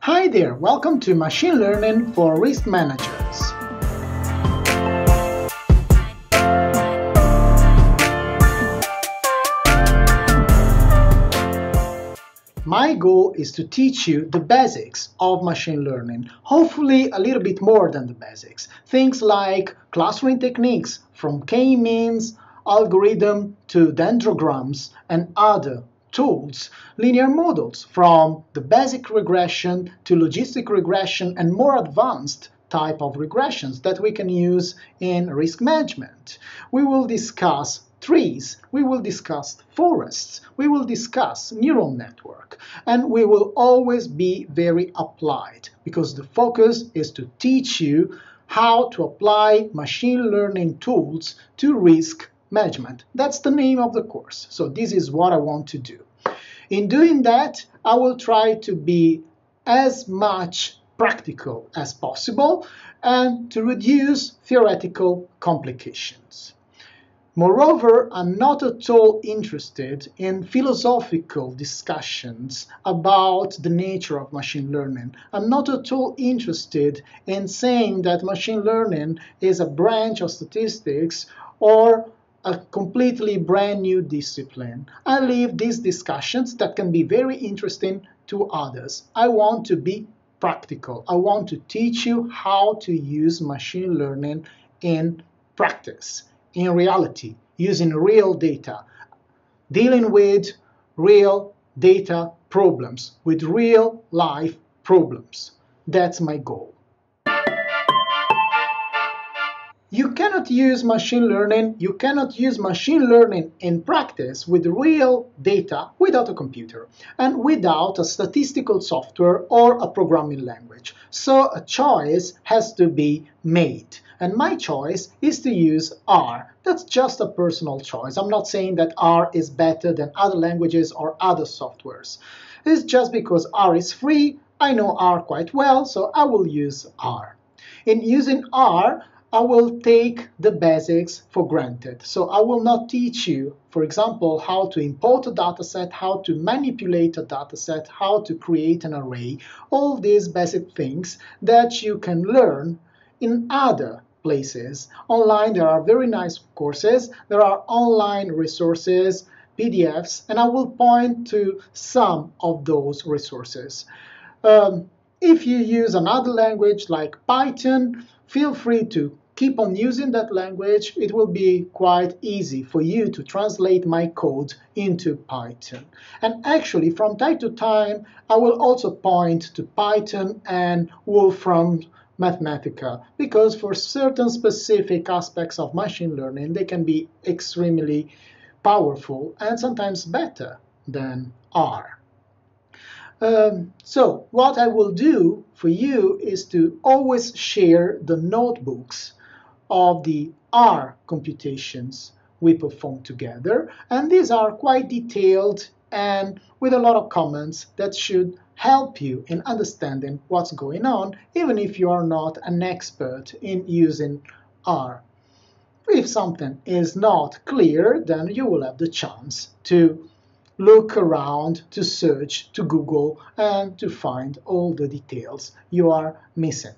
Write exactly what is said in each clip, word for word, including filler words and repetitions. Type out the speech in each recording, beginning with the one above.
Hi there, welcome to Machine Learning for Risk Managers. My goal is to teach you the basics of machine learning, hopefully a little bit more than the basics. Things like clustering techniques from k-means, algorithm to dendrograms and other tools, linear models from the basic regression to logistic regression and more advanced type of regressions that we can use in risk management. We will discuss trees, we will discuss forests, we will discuss neural network, and we will always be very applied because the focus is to teach you how to apply machine learning tools to risk management. That's the name of the course. So this is what I want to do. In doing that, I will try to be as much practical as possible and to reduce theoretical complications. Moreover, I'm not at all interested in philosophical discussions about the nature of machine learning. I'm not at all interested in saying that machine learning is a branch of statistics or a completely brand new discipline. I leave these discussions that can be very interesting to others. I want to be practical. I want to teach you how to use machine learning in practice, in reality, using real data, dealing with real data problems, with real life problems. That's my goal. You cannot use machine learning, you cannot use machine learning in practice with real data without a computer and without a statistical software or a programming language. So a choice has to be made. And my choice is to use R. That's just a personal choice. I'm not saying that R is better than other languages or other softwares. It's just because R is free, I know R quite well, so I will use R. In using R, I will take the basics for granted. So I will not teach you, for example, how to import a dataset, how to manipulate a dataset, how to create an array, all these basic things that you can learn in other places. Online, there are very nice courses, there are online resources, P D Fs, and I will point to some of those resources. Um, if you use another language like Python, feel free to keep on using that language. It will be quite easy for you to translate my code into Python. And actually, from time to time, I will also point to Python and Wolfram Mathematica, because for certain specific aspects of machine learning, they can be extremely powerful and sometimes better than R. Um, so what I will do for you is to always share the notebooks of the R computations we perform together, and these are quite detailed and with a lot of comments that should help you in understanding what's going on, even if you are not an expert in using R. If something is not clear, then you will have the chance to look around, to search, to Google, and to find all the details you are missing.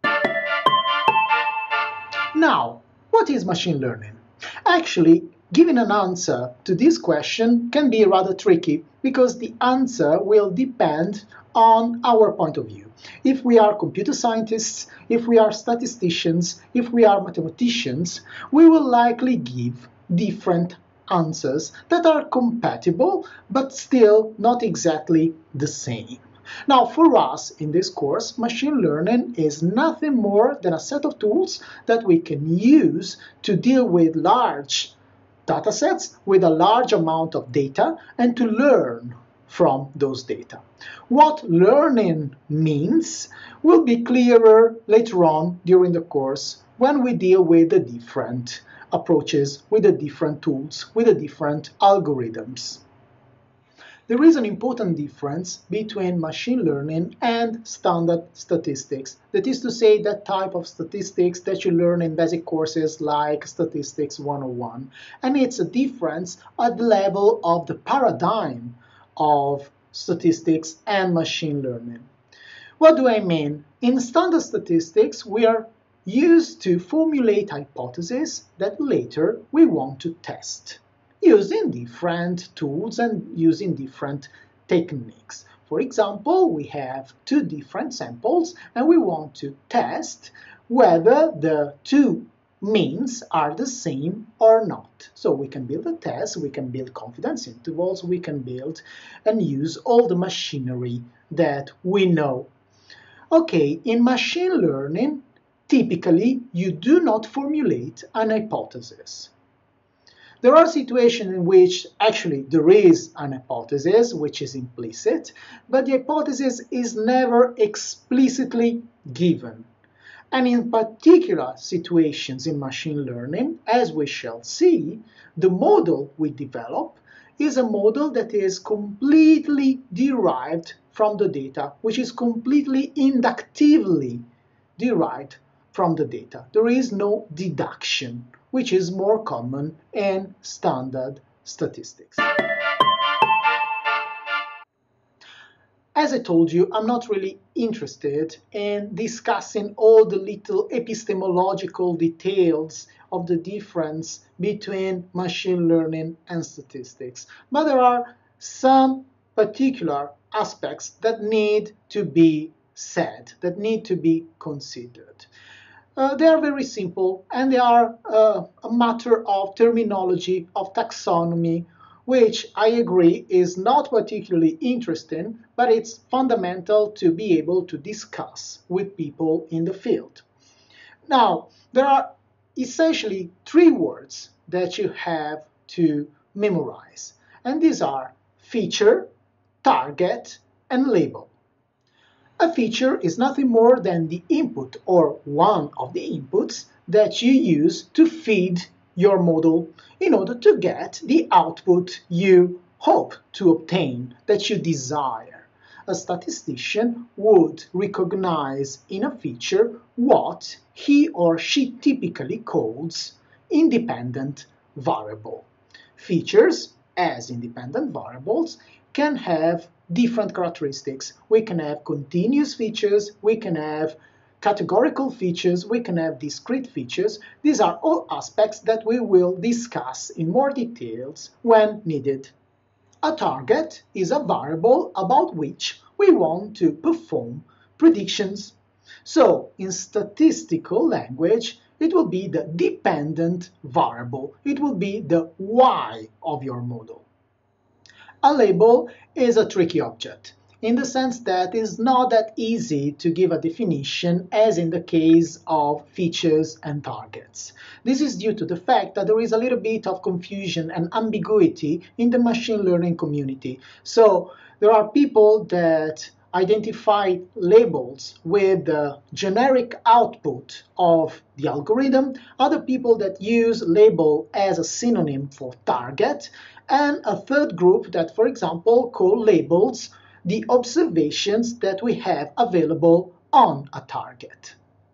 Now, what is machine learning? Actually, giving an answer to this question can be rather tricky because the answer will depend on our point of view. If we are computer scientists, if we are statisticians, if we are mathematicians, we will likely give different answers that are compatible but still not exactly the same. Now, for us in this course, machine learning is nothing more than a set of tools that we can use to deal with large datasets with a large amount of data and to learn from those data. What learning means will be clearer later on during the course when we deal with the different approaches, with the different tools, with the different algorithms. There is an important difference between machine learning and standard statistics. That is to say, that type of statistics that you learn in basic courses like Statistics one oh one. And it's a difference at the level of the paradigm of statistics and machine learning. What do I mean? In standard statistics, we are used to formulate hypotheses that later we want to test using different tools and using different techniques. For example, we have two different samples and we want to test whether the two means are the same or not. So we can build a test, we can build confidence intervals, we can build and use all the machinery that we know. Okay, in machine learning, typically you do not formulate an hypothesis. There are situations in which actually there is an hypothesis which is implicit, but the hypothesis is never explicitly given. And in particular situations in machine learning, as we shall see, the model we develop is a model that is completely derived from the data, which is completely inductively derived from the data. There is no deduction, which is more common in standard statistics. As I told you, I'm not really interested in discussing all the little epistemological details of the difference between machine learning and statistics. But there are some particular aspects that need to be said, that need to be considered. Uh, they are very simple, and they are uh, a matter of terminology, of taxonomy, which I agree is not particularly interesting, but it's fundamental to be able to discuss with people in the field. Now, there are essentially three words that you have to memorize, and these are feature, target, and label. A feature is nothing more than the input or one of the inputs that you use to feed your model in order to get the output you hope to obtain, that you desire. A statistician would recognize in a feature what he or she typically calls independent variable. Features, as independent variables, can have different characteristics. We can have continuous features, we can have categorical features, we can have discrete features. These are all aspects that we will discuss in more details when needed. A target is a variable about which we want to perform predictions. So, in statistical language, it will be the dependent variable. It will be the Y of your model. A label is a tricky object, in the sense that it's not that easy to give a definition as in the case of features and targets. This is due to the fact that there is a little bit of confusion and ambiguity in the machine learning community. So there are people that identify labels with the generic output of the algorithm, other people that use label as a synonym for target, and a third group that, for example, call labels the observations that we have available on a target.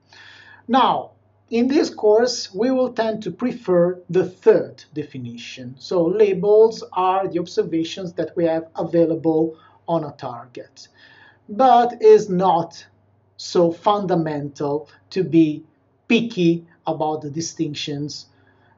Now, in this course, we will tend to prefer the third definition. So labels are the observations that we have available on a target, but is not so fundamental to be picky about the distinctions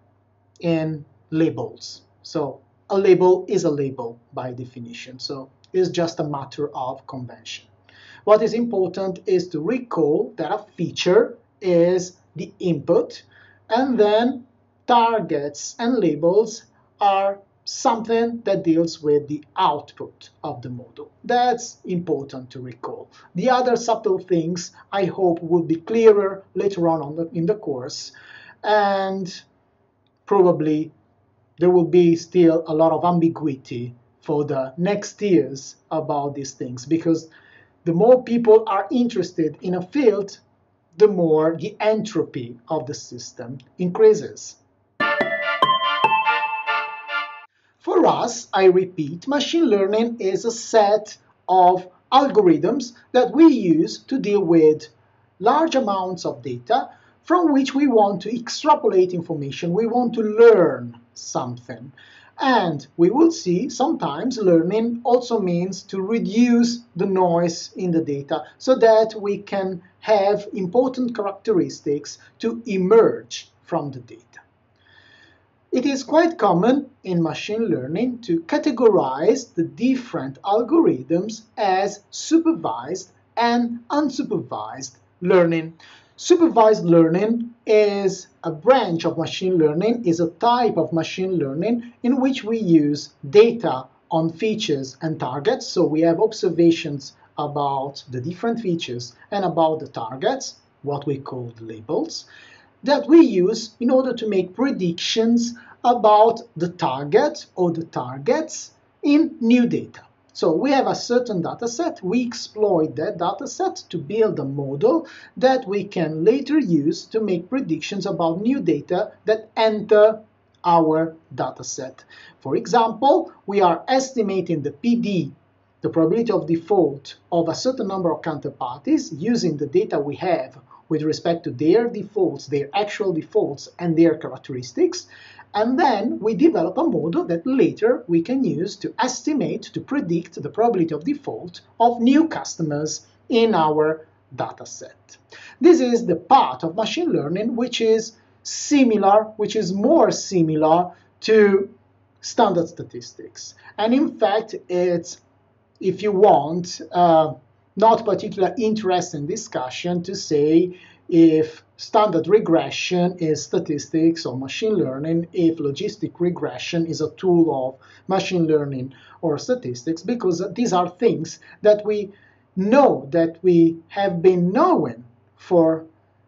in labels. So a label is a label by definition, so it's just a matter of convention. What is important is to recall that a feature is the input, and then targets and labels are something that deals with the output of the model. That's important to recall. The other subtle things I hope will be clearer later on, on the, in the course, and probably there will be still a lot of ambiguity for the next years about these things, because the more people are interested in a field, the more the entropy of the system increases. For us, I repeat, machine learning is a set of algorithms that we use to deal with large amounts of data from which we want to extrapolate information, we want to learn something. And we will see sometimes learning also means to reduce the noise in the data so that we can have important characteristics to emerge from the data. It is quite common in machine learning to categorize the different algorithms as supervised and unsupervised learning. Supervised learning is a branch of machine learning, is a type of machine learning in which we use data on features and targets. So we have observations about the different features and about the targets, what we call labels, that we use in order to make predictions about the target or the targets in new data. So we have a certain data set, we exploit that data set to build a model that we can later use to make predictions about new data that enter our data set. For example, we are estimating the P D, the probability of default, of a certain number of counterparties using the data we have with respect to their defaults, their actual defaults, and their characteristics. And then we develop a model that later we can use to estimate, to predict the probability of default of new customers in our data set. This is the part of machine learning which is similar, which is more similar to standard statistics. And in fact, it's, if you want, uh, not particularly interesting discussion to say if standard regression is statistics or machine learning, if logistic regression is a tool of machine learning or statistics, because these are things that we know, that we have been knowing for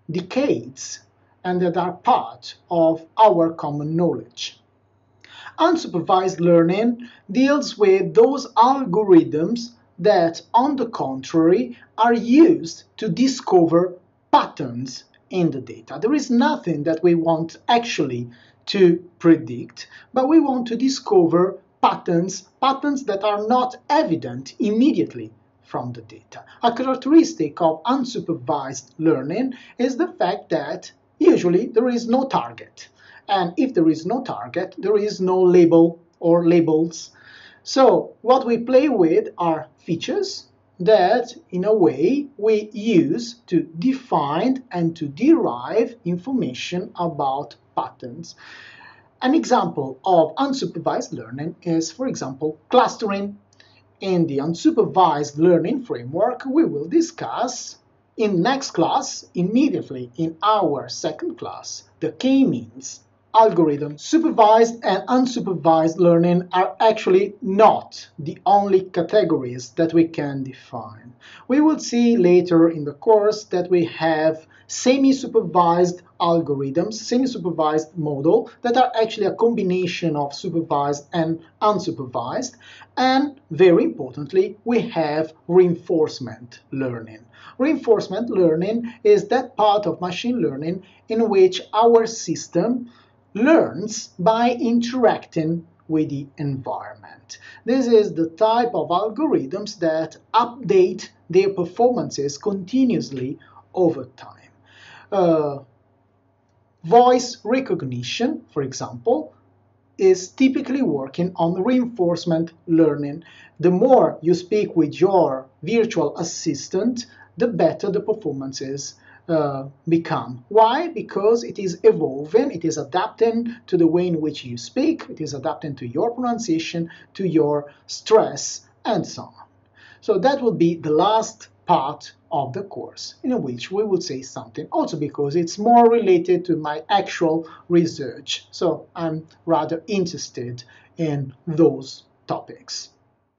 decades, and that are part of our common knowledge. Unsupervised learning deals with those algorithms that, on the contrary, are used to discover patterns in the data. There is nothing that we want actually to predict, but we want to discover patterns, patterns that are not evident immediately from the data. A characteristic of unsupervised learning is the fact that usually there is no target. And if there is no target, there is no label or labels. So what we play with are features that, in a way, we use to define and to derive information about patterns. An example of unsupervised learning is, for example, clustering. In the unsupervised learning framework, we will discuss in next class, immediately in our second class, the k-means algorithm. Supervised and unsupervised learning are actually not the only categories that we can define. We will see later in the course that we have semi-supervised algorithms, semi-supervised model that are actually a combination of supervised and unsupervised. And very importantly, we have reinforcement learning. Reinforcement learning is that part of machine learning in which our system learns by interacting with the environment. This is the type of algorithms that update their performances continuously over time. Uh, voice recognition, for example, is typically working on reinforcement learning. The more you speak with your virtual assistant, the better the performances Uh, become. Why? Because it is evolving, it is adapting to the way in which you speak, it is adapting to your pronunciation, to your stress, and so on. So that will be the last part of the course in which we will say something, also because it's more related to my actual research. So I'm rather interested in those topics.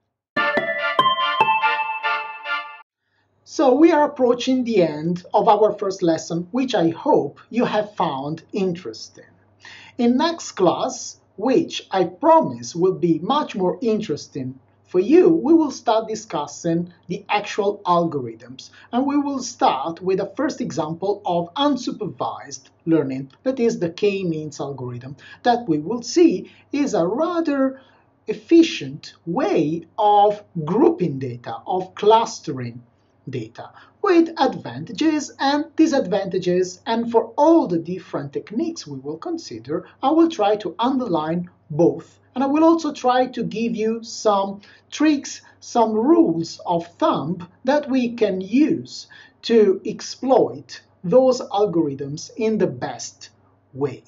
So we are approaching the end of our first lesson, which I hope you have found interesting. In next class, which I promise will be much more interesting for you, we will start discussing the actual algorithms. And we will start with a first example of unsupervised learning, that is the k-means algorithm, that we will see is a rather efficient way of grouping data, of clustering data, with advantages and disadvantages, and for all the different techniques we will consider, I will try to underline both. And I will also try to give you some tricks, some rules of thumb that we can use to exploit those algorithms in the best way.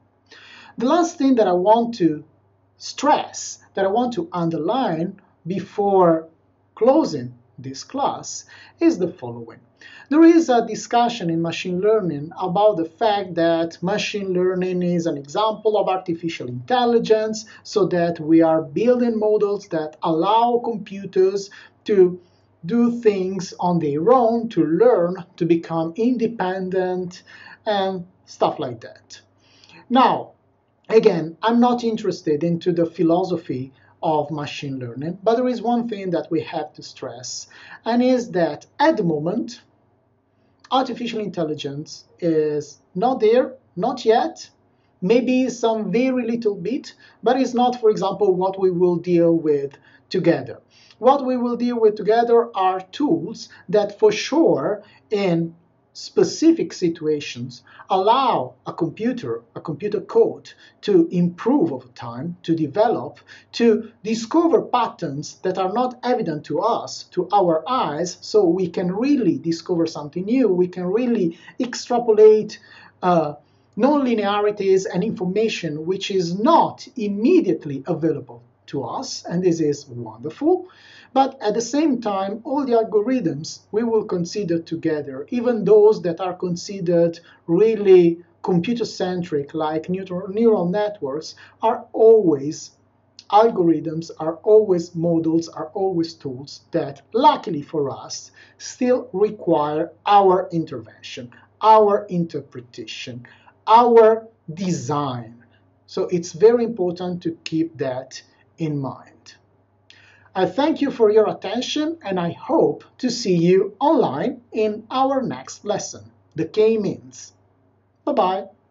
The last thing that I want to stress, that I want to underline before closing this class is the following. There is a discussion in machine learning about the fact that machine learning is an example of artificial intelligence, so that we are building models that allow computers to do things on their own, to learn, to become independent, and stuff like that. Now, again, I'm not interested into the philosophy of machine learning, but there is one thing that we have to stress, and is that at the moment, artificial intelligence is not there, not yet, maybe some very little bit, but it's not, for example, what we will deal with together. What we will deal with together are tools that for sure in specific situations allow a computer, a computer code to improve over time, to develop, to discover patterns that are not evident to us, to our eyes, so we can really discover something new, we can really extrapolate uh, non-linearities and information which is not immediately available to us, and this is wonderful. But at the same time, all the algorithms we will consider together, even those that are considered really computer-centric, like neural networks, are always algorithms, are always models, are always tools that, luckily for us, still require our intervention, our interpretation, our design. So it's very important to keep that in mind. I thank you for your attention, and I hope to see you online in our next lesson, the K-means. Bye-bye.